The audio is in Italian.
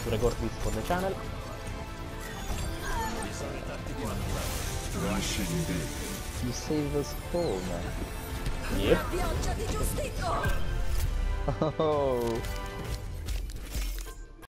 to record this for the channel. You saved us all, man. Yep. Oh.